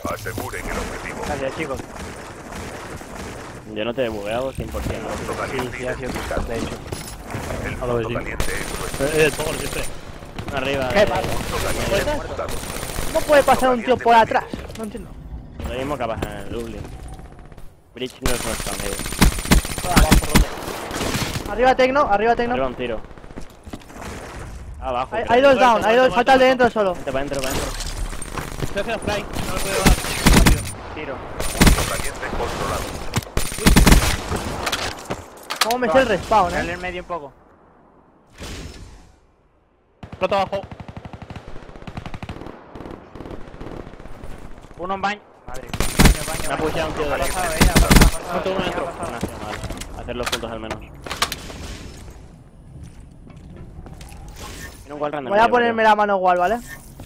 Aseguren el objetivo. Gracias, chicos. Yo no te he bugueado 100%. Punto caliente Sí, ha sido identificado. de hecho. El A lo punto vecino. caliente es nuestro. Es el fuego siempre. Arriba. ¿Qué pasa? Punto caliente disputado. ¿Cómo puede pasar un tío por atrás? No entiendo. Lo mismo que pasa en el Dublin. Bridge no es nuestro amigo. Arriba Tecno. Arriba un tiro. Abajo. Hay creo. dos down, hay dos, falta el de dentro solo. Vente para adentro, para adentro. Estoy haciendo fly. No me puedo llevar rápido. Tiro. Punto caliente controlado. ¿Cómo me sé el respawn, Dale en medio un poco. Plato abajo. Uno en baño. Madre mía. Me ha Baño. pushado un tío de Ha derecha. pasado, ha pasado. Mato uno dentro. Nacional. Hacerlos juntos al menos. Tiene un wall random. Voy a ponerme la mano igual, ¿vale?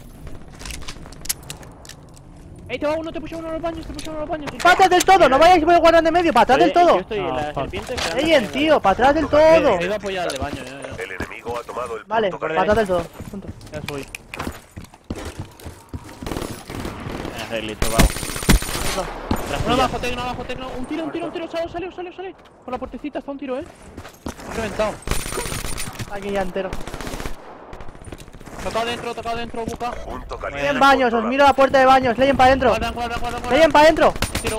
¡Ey, te va uno! ¡Te puso uno a los baños! ¡Te puso uno a los baños! ¡Para atrás del todo! ¡No vayáis por el guardián de medio! ¡Para atrás del Yo todo! estoy en la fuck. serpiente esperando ¡Ey, que tío! ¡Para atrás del todo! Me iba a apoyar al de baño, ya. El enemigo ha tomado el Vale, punto para caliente. atrás del todo. Punto. Ya soy. venga. Listo, vamos. Uno abajo, tecno. Un tiro. Salió. Por la puertecita está un tiro, Me he reventado. Aquí ya entero. Tocado dentro, buca. Punto Leyen caliente baños, os controlado. miro la puerta de baños. Leyen para adentro. Guarda. Leyen para adentro. Un tiro.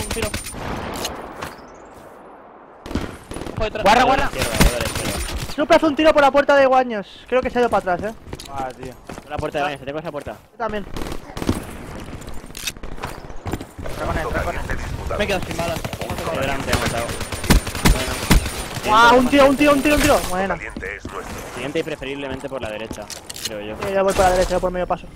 Ojo detrás. Guarda. Izquierda. Supra hace un tiro por la puerta de baños. Creo que se ha ido para atrás, Ah, tío. La puerta de baño, se tengo esa puerta. Yo también. Punto caliente disputado. Me he quedado sin balas. De delante, he matado. ¡Ah! Un tiro. Punto Bueno. caliente es nuestro. Siguiente y preferiblemente por la derecha, creo yo. Yo voy por la derecha, yo por medio paso.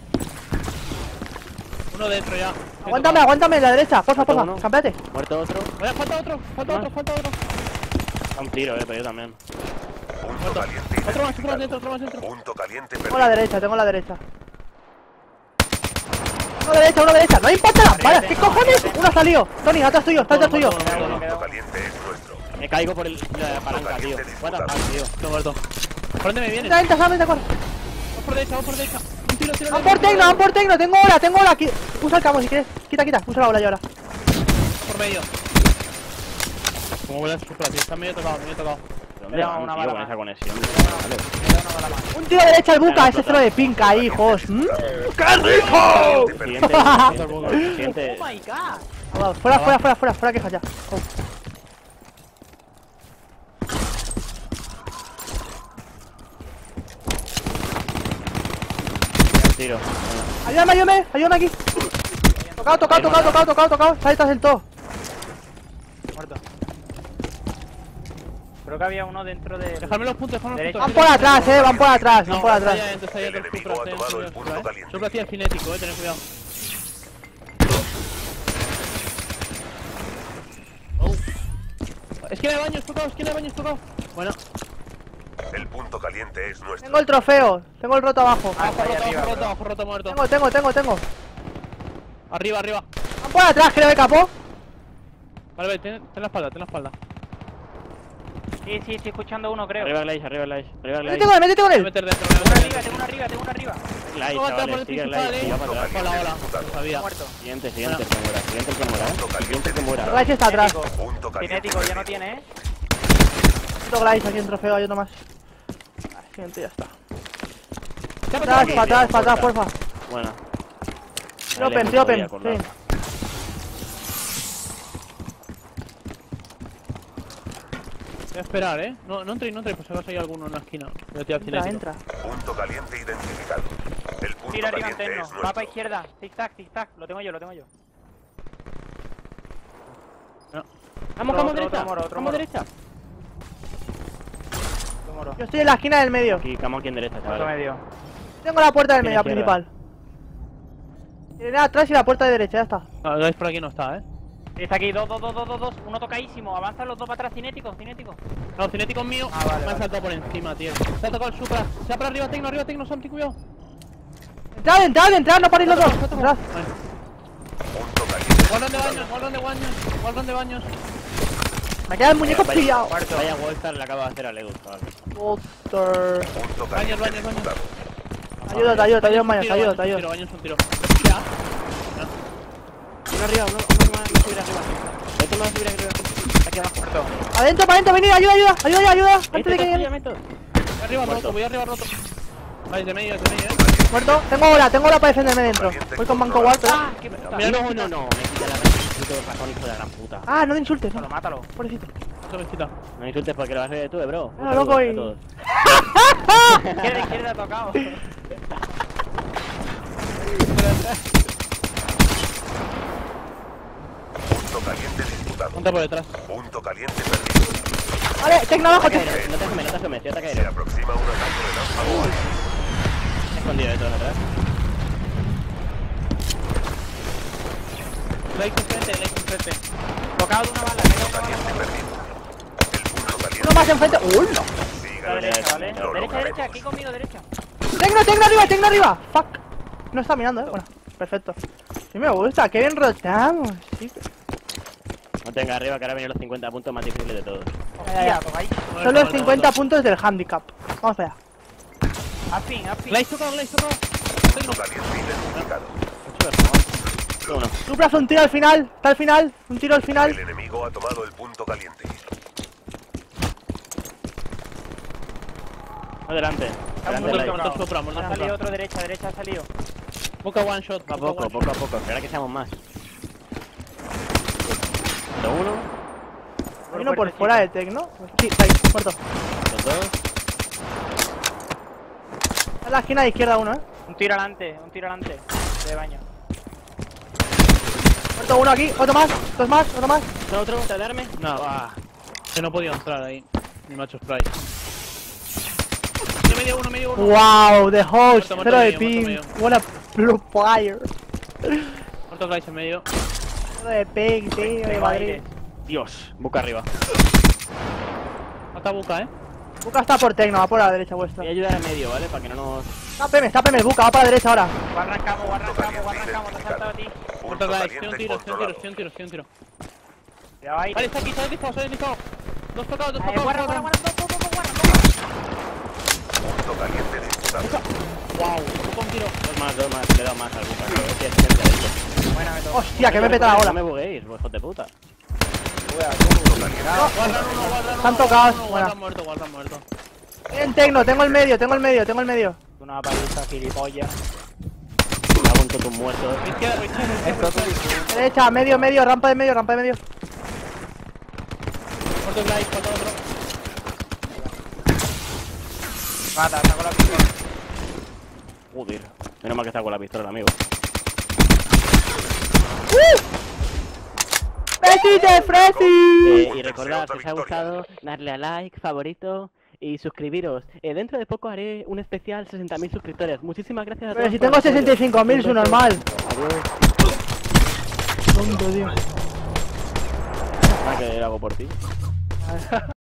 Uno dentro ya. Aguántame en la derecha. Porfa. Uno. Campeate. Muerto otro. Oye, falta otro. Da un tiro, pero yo también. Punto caliente Otro más identificado. dentro. Punto caliente Tengo la derecha. Uno a la derecha. ¡No importa las balas! ¿Qué cojones? Uno ha salido. Tony, atrás tuyo. Punto caliente es nuestro. Me caigo por la palanca, tío. What the fuck, tío. No muerto. ¿Por dónde me vienes? Entra, solamente corre. Vamos por derecha. Un tiro. Van por Tecno. Tengo hora aquí. Usa el camo si quieres. Quita. Usa la bola yo ahora. Por medio. Como vuelas supra, tío. Está medio tocado. ¿Dónde Me da van, una tío, bala con más. esa conexión? Vale. Un tiro derecha al buca. Ese cero de pinca, hijos. ¡Qué rico! Siguiente. Oh my god. Vamos, fuera quejas ya. Oh. Tiro. Ayúdame aquí. Tocado. Está detrás del todo. Muerto. Creo que había uno dentro de. Dejadme los puntos. Derecha. Van por atrás, van por atrás. Está ya dentro El del enemigo supra. ha tomado el punto caliente. Supra hacía cinético, tened cuidado. Esquina de baños tocado. Bueno, El punto caliente es nuestro. Tengo el trofeo. Tengo el roto abajo. abajo roto, muerto. Tengo. Arriba. Van por atrás, creo que capó. Vale, ten la espalda. Sí, estoy escuchando uno, creo. Arriba Glaze. Métete con Voy a él. meter dentro. Tengo uno arriba. Glaze, No, atrás por chavales, el sigue principal, Glaze, siga para atrás. Hola. No sabía. Muerto. Siguiente que muera. Siguiente que muera. Glaze está atrás. Punto caliente. Cinético, ya no tiene, Otro Glaze aquí en trofeo, hay uno más. Siguiente, ya está. Para Para atrás, porfa. Buena. Tiro open. Sí. Voy a esperar, No entréis, pues si acaso hay alguno en la esquina. Voy a tirar cinético. Entra. Punto caliente identificado. El punto Tira arriba caliente interno. es Va para nuestro. izquierda. Tic-tac. Lo tengo yo. Vamos, Otro moro. derecha. Otro moro. Yo estoy en la esquina del medio. Aquí, aquí en derecha, Otro chavales. medio. Tengo la puerta del Tiene medio izquierda. principal. Tiene atrás y la puerta de derecha, ya está. No, Glaze por aquí no está, Está aquí, dos. Uno tocadísimo. Avanzan los dos para atrás, cinético. No, cinético es mío. Ah, vale, Me ha vale. saltado por encima, tío. Se ha tocado el supra. Se ha para arriba, tecno, Santi, cuidado. Entrad, no paréis los dos. Entrad. Vale. Punto caliente. Guardan de baños. Me queda el muñeco pillado. Vaya Wallstar le acaba de hacer a Lego, chaval. Poster. Punto Baños. caliente disputado. Te ayudo, Maños, te ayudo. Baños un tiro. Uno arriba, uno más subir arriba. Esto más subir arriba. Aquí abajo. Muerto. Adentro, para adentro, venid, ayuda, ayuda, ayuda, ayuda, ayuda. Antes de que Meto, llegue. meto. Arriba Muerto. roto, voy arriba roto. Vale, de medio, Muerto. Tengo hora para defenderme dentro. Voy con Banco Ward, pero... ¡Ah! ¡Qué puta! Mira, No, no, no. Me quita la gran razón, hijo de la gran puta. Ah, no te insultes, Mátalo, no. mátalo. Pobrecito. Otra vez quita. No insultes porque lo vas a hacer tú, bro. Ah, loco, y- A todos. Izquierda, izquierda, tocado. Punto caliente disputado. Ponte por detrás. Punto caliente perdido. Vale, Tecno abajo, No te Tecno. asomes, no te asomes. Yo te Se caeré. aproxima un ataque relámpago. Escondido detrás, atrás. Like enfrente. Tocado de una bala, me he Punto dado una caliente bala. perdido. El punto caliente. Uno más enfrente. ¡Hola! Siga La la derecha, ¿vale? Lo Derecha, derecha, lograremos. aquí conmigo, derecha. Tecno arriba. Fuck. No está mirando, Bueno, perfecto. Sí me gusta, qué bien rotamos. Sí. No tenga arriba que ahora vienen los 50 puntos más difíciles de todos. Hostia, tocáis. Son los 50 puntos del handicap. Vamos allá. Haz fin, haz fin. Glaive tocado. Punto caliente identificado. Uno. Supra hace un tiro al final. Está al final. Un tiro al final. El enemigo ha tomado el punto caliente. Adelante. Adelante, muerto, Lai. muerto. Sopra, Ha muerto, salido sopra. otro derecha ha salido. Boca one shot. Poco a boca poco, one shot. poco a poco. Espera que seamos más. Uno, Hay uno por fuera de Tecno. Sí, está ahí, muerto. los dos. En la esquina de izquierda uno, Un tiro adelante, de baño. Muerto uno aquí, otro más, dos más, otro más. Otro, ¿te darme? No, que no podía entrar ahí. Mi macho spray. Medio uno. Wow, the host, Muerto cero de medio, ping. muerto What a blue player. Muerto Glaive en medio. Cero de ping, tío, de Tengo Madrid. aire. Dios, boca arriba. Mata Buca, Buca está por Tecno, va por la derecha vuestra. Voy a ayudar en medio, ¿vale? Para que no nos... Tápeme el Buca, va para la derecha ahora. Arrancamos, te has saltado a ti. Muerto Punto Glaive. caliente controlado. Estoy un tiro. Cuidado ahí. Vale, está aquí, está deslizado. Dos tocados. Guarda, dos. Punto caliente disputado. Wow, un tiro. Dos más, le he dado más al boca. Creo que es cerca de esto. Buena, me toca. Hostia, que me peta la No bola. me buguéis, hijos de puta. Punto caliente. Guardan uno. Están tocados, buena. Guardan muerto. En Tecno, tengo el medio. Una paliza, gilipollas. Me hago un totum muerto. Izquierda. Derecha, medio, rampa de medio. Muerto Glaive, falta otro. Mata, saco la pistola. Joder. Menos mal que está con la pistola, amigo. ¡Besite, Fresi! Y recordad, si os ha gustado, darle a like, favorito y suscribiros. Dentro de poco haré un especial 60.000 suscriptores. Muchísimas gracias a todos. Pero si por tengo el apoyo. 65.000, su normal. Adiós. Tonto, tío. Ah, que lo hago por ti.